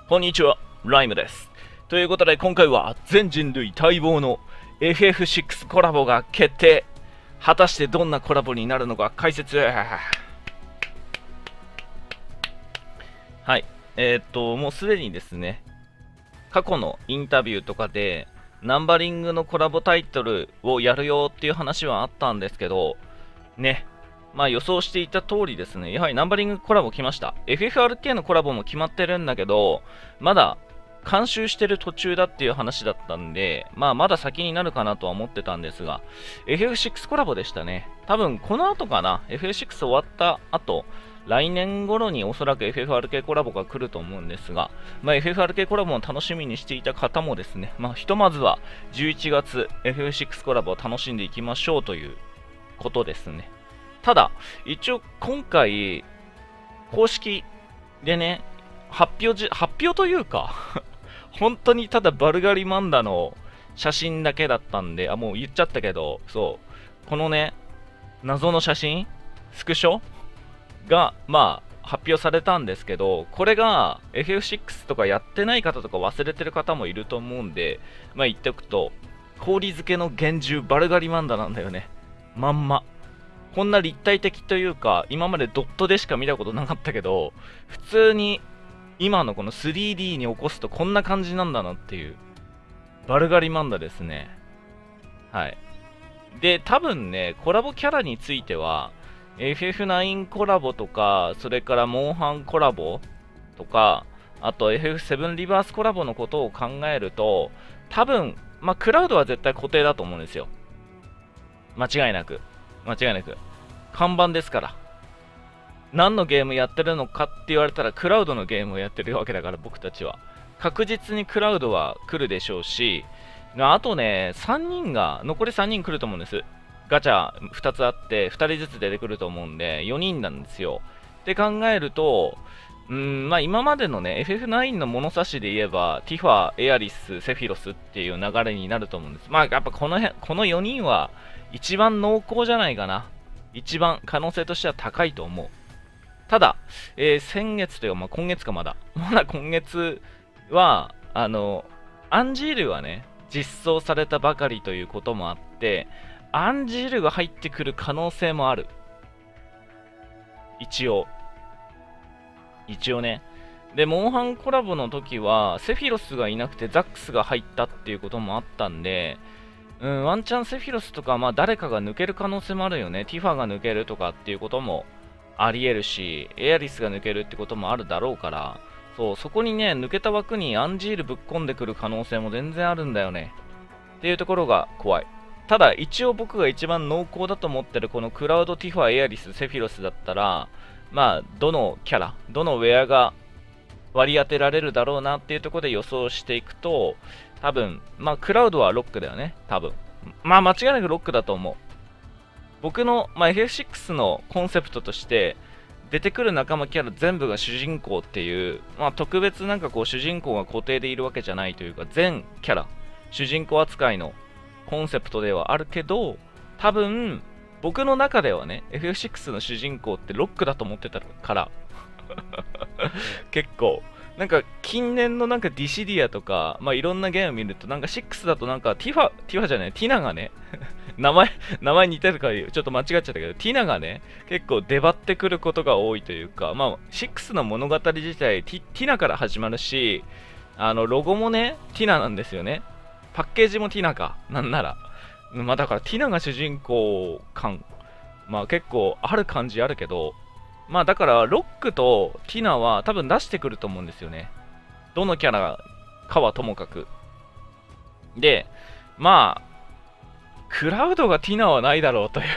こんにちは、ライムです。ということで今回は全人類待望の FF6 コラボが決定。果たしてどんなコラボになるのか解説。はい。もうすでにですね、過去のインタビューとかでナンバリングのコラボタイトルをやるよっていう話はあったんですけど、ね、まあ予想していた通りですね、やはりナンバリングコラボ来ました。FFRK のコラボも決まってるんだけど、まだ監修してる途中だっていう話だったんで、まだ先になるかなとは思ってたんですが、FF6 コラボでしたね。多分この後かな、FF6 終わった後、来年頃におそらく FFRK コラボが来ると思うんですが、FFRK コラボを楽しみにしていた方もですね、ひとまずは11月 FF6 コラボを楽しんでいきましょうということですね。ただ、一応今回、公式でね、発表というか、本当にただバルガリマンダの写真だけだったんで、もう言っちゃったけど、そう、このね、謎の写真、スクショが、発表されたんですけど、これが FF6 とかやってない方とか忘れてる方もいると思うんで、言っておくと、氷漬けの幻獣バルガリマンダなんだよね。まんま。こんな立体的というか、今までドットでしか見たことなかったけど、普通に今のこの 3D に起こすとこんな感じなんだなっていう、バルガリマンダですね。はい。で、多分ね、コラボキャラについては、FF9 コラボとか、それからモンハンコラボとか、あと FF7 リバースコラボのことを考えると、多分、クラウドは絶対固定だと思うんですよ。間違いなく。看板ですから。何のゲームやってるのかって言われたら、クラウドのゲームをやってるわけだから、僕たちは。確実にクラウドは来るでしょうし、あとね、残り3人来ると思うんです。ガチャ2つあって、2人ずつ出てくると思うんで、4人なんですよ。って考えると、今までのね、FF9 の物差しで言えば、ティファ、エアリス、セフィロスっていう流れになると思うんです。やっぱこの4人は、一番濃厚じゃないかな。一番可能性としては高いと思う。ただ、先月というか、今月かまだ今月は、アンジールはね、実装されたばかりということもあって、アンジールが入ってくる可能性もある。一応ね。で、モンハンコラボの時は、セフィロスがいなくてザックスが入ったっていうこともあったんで、ワンチャンセフィロスとか、誰かが抜ける可能性もあるよね。ティファが抜けるとかっていうこともあり得るし、エアリスが抜けるってこともあるだろうから、そこにね、抜けた枠にアンジールぶっ込んでくる可能性も全然あるんだよね。っていうところが怖い。ただ、一応僕が一番濃厚だと思ってるこのクラウド、ティファ、エアリス、セフィロスだったら、どのキャラ、どのウェアが割り当てられるだろうなっていうところで予想していくと、多分、クラウドはロックだよね、多分。間違いなくロックだと思う。僕の、FF6 のコンセプトとして、出てくる仲間キャラ全部が主人公っていう、特別主人公が固定でいるわけじゃないというか、全キャラ、主人公扱いのコンセプトではあるけど、多分、僕の中ではね、FF6 の主人公ってロックだと思ってたから、結構。近年のディシディアとか、いろんなゲーム見ると、6だとティファじゃない、ティナがね、名前似てるからちょっと間違っちゃったけど、ティナがね、結構出張ってくることが多いというか、6の物語自体、ティナから始まるし、ロゴもね、ティナなんですよね。パッケージもティナか、なんなら。だからティナが主人公感、結構ある感じあるけど、だからロックとティナは多分出してくると思うんですよね。どのキャラかはともかく。で、クラウドがティナはないだろうという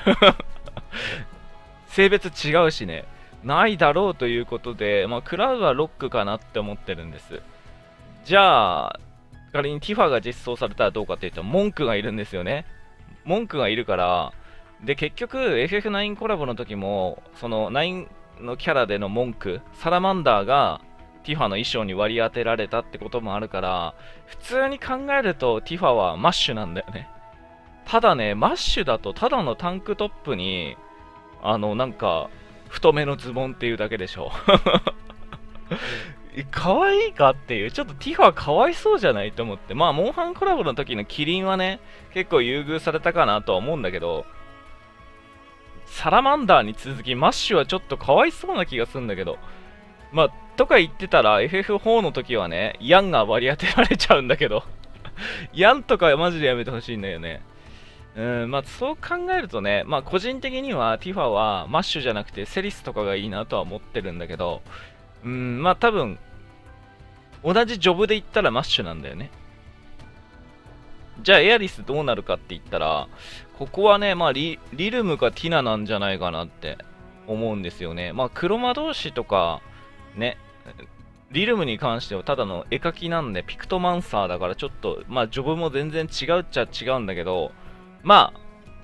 性別違うしね、ないだろうということで、クラウドはロックかなって思ってるんです。じゃあ、仮にティファが実装されたらどうかっていうと、文句がいるんですよね。文句がいるから、で、結局、FF9 コラボの時も、その9のキャラでの文句、サラマンダーがティファの衣装に割り当てられたってこともあるから、普通に考えるとティファはマッシュなんだよね。ただね、マッシュだとただのタンクトップに、太めのズボンっていうだけでしょ。 可愛いかっていう、ちょっとティファかわいそうじゃないと思って。まあ、モンハンコラボの時のキリンはね、結構優遇されたかなとは思うんだけど、サラマンダーに続きマッシュはちょっとかわいそうな気がするんだけど。まあ、とか言ってたら FF4 の時はね、ヤンが割り当てられちゃうんだけどヤンとかマジでやめてほしいんだよね。まあそう考えるとね、まあ個人的にはティファはマッシュじゃなくてセリスとかがいいなとは思ってるんだけど、まあ多分、同じジョブで言ったらマッシュなんだよね。じゃあエアリスどうなるかって言ったら、ここはね、まあリルムかティナなんじゃないかなって思うんですよね。まあ黒魔導士とか、ね、リルムに関してはただの絵描きなんで、ピクトマンサーだからちょっと、まあジョブも全然違うっちゃ違うんだけど、まあ、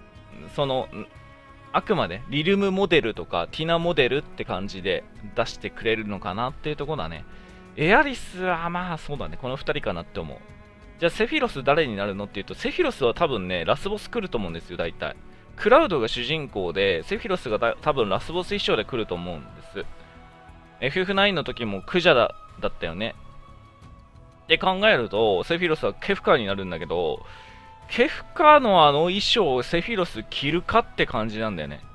あくまでリルムモデルとかティナモデルって感じで出してくれるのかなっていうところだね。エアリスはまあそうだね、この2人かなって思う。じゃあセフィロス誰になるのっていうと、セフィロスは多分ね、ラスボス来ると思うんですよ、大体。クラウドが主人公で、セフィロスが多分ラスボス衣装で来ると思うんです。FF9 の時もクジャだったよね。って考えると、セフィロスはケフカになるんだけど、ケフカのあの衣装をセフィロス着るかって感じなんだよね。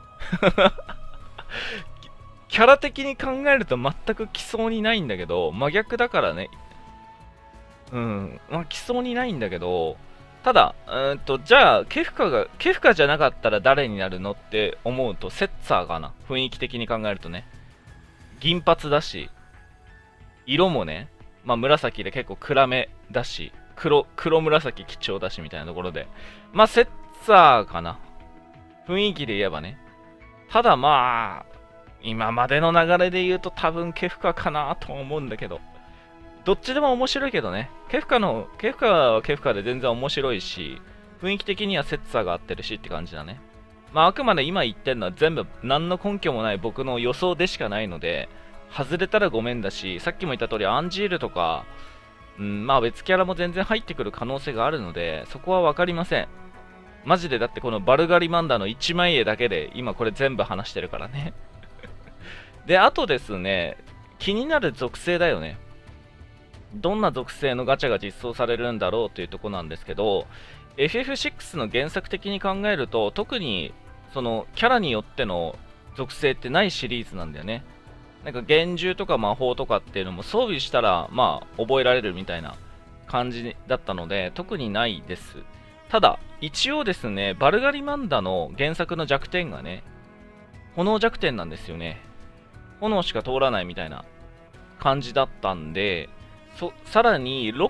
キャラ的に考えると全く着そうにないんだけど、真逆だからね。まあ着そうにないんだけど、ただ、じゃあ、ケフカじゃなかったら誰になるのって思うと、セッツァーかな。雰囲気的に考えるとね。銀髪だし、色もね、まあ紫で結構暗めだし、黒紫貴重だしみたいなところで。まあ、セッツァーかな。雰囲気で言えばね。ただまあ、今までの流れで言うと多分ケフカかなと思うんだけど。どっちでも面白いけどね。ケフカはケフカで全然面白いし、雰囲気的にはセッツァーが合ってるしって感じだね。まあ、あくまで今言ってるのは全部何の根拠もない僕の予想でしかないので、外れたらごめんだし、さっきも言った通りアンジールとか、まあ別キャラも全然入ってくる可能性があるので、そこは分かりません。マジでだってこのバルガリマンダの1枚絵だけで今これ全部話してるからね。で、あとですね、気になる属性だよね。どんな属性のガチャが実装されるんだろうというとこなんですけど、FF6 の原作的に考えると、特にそのキャラによっての属性ってないシリーズなんだよね。なんか幻獣とか魔法とかっていうのも装備したらまあ覚えられるみたいな感じだったので特にないです。ただ一応ですね、バルガリマンダの原作の弱点がね、炎弱点なんですよね。炎しか通らないみたいな感じだったんで、さらにロ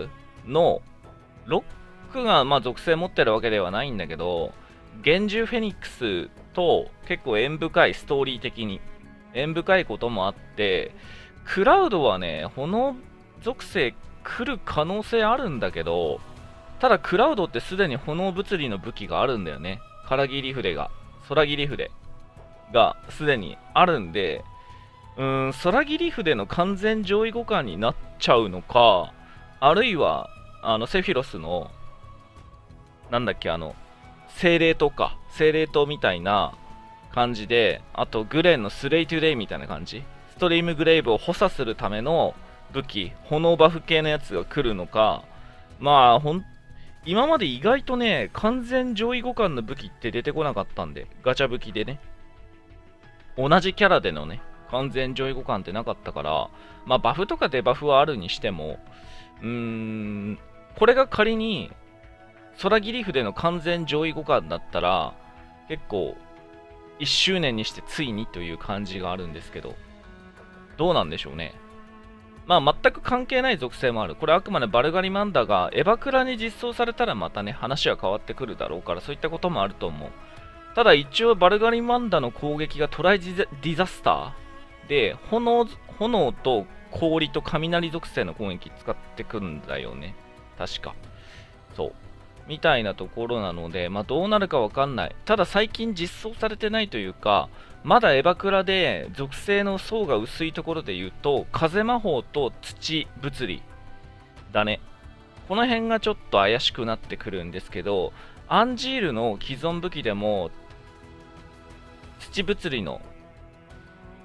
ックがまあ属性持ってるわけではないんだけど、幻獣フェニックスと結構縁深い、ストーリー的に縁深いこともあって、クラウドはね、炎属性来る可能性あるんだけど、ただクラウドってすでに炎物理の武器があるんだよね。空切り筆が、空切り筆がすでにあるんで、空切り筆の完全上位互換になっちゃうのか、あるいは、セフィロスの、なんだっけ、精霊塔みたいな感じで、あとグレンのスレイトゥデイみたいな感じ、ストリームグレイブを補佐するための武器、炎バフ系のやつが来るのか、まあ、今まで意外とね、完全上位互換の武器って出てこなかったんで、ガチャ武器でね。同じキャラでのね、完全上位互換ってなかったから、まあバフとかデバフはあるにしても、これが仮に、空切り筆の完全上位互換だったら、結構、1周年にしてついにという感じがあるんですけど、どうなんでしょうね。まあ全く関係ない属性もある。これあくまでバルガリマンダがエバクラに実装されたらまたね、話は変わってくるだろうから、そういったこともあると思う。ただ一応バルガリマンダの攻撃がトライディザスターで、炎と氷と雷属性の攻撃使ってくんだよね。確か。そう。みたいなところなので、まあどうなるかわかんない。ただ最近実装されてないというか、まだエバクラで属性の層が薄いところで言うと、風魔法と土物理だね。この辺がちょっと怪しくなってくるんですけど、アンジールの既存武器でも土物理の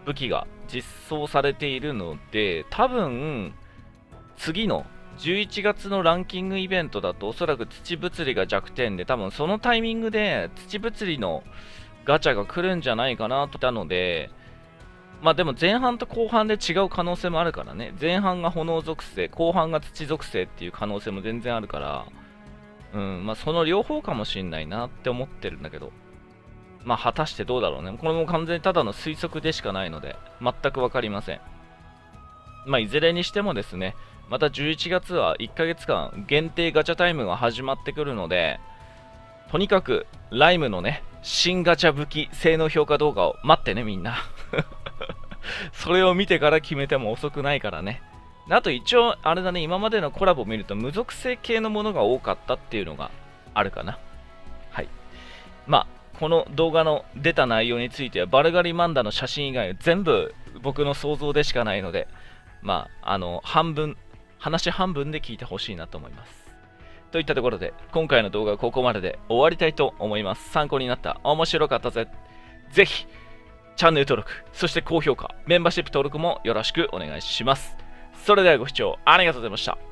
武器が実装されているので、多分、次の11月のランキングイベントだとおそらく土物理が弱点で、多分そのタイミングで土物理のガチャが来るんじゃないかなと思ったので、まあでも前半と後半で違う可能性もあるからね。前半が炎属性、後半が土属性っていう可能性も全然あるから、まあその両方かもしんないなって思ってるんだけど、まあ果たしてどうだろうね。これも完全にただの推測でしかないので、全くわかりません。まあいずれにしてもですね、また11月は1ヶ月間限定ガチャタイムが始まってくるので、とにかくライムのね、新ガチャ武器性能評価動画を待ってね、みんな。それを見てから決めても遅くないからね。あと一応、あれだね、今までのコラボを見ると無属性系のものが多かったっていうのがあるかな。はい。まあ、この動画の出た内容については、バルガリマンダの写真以外は全部僕の想像でしかないので、まあ、話半分で聞いてほしいなと思います。といったところで、今回の動画はここまでで終わりたいと思います。参考になった、面白かったぜ。ぜひ、チャンネル登録、そして高評価、メンバーシップ登録もよろしくお願いします。それではご視聴ありがとうございました。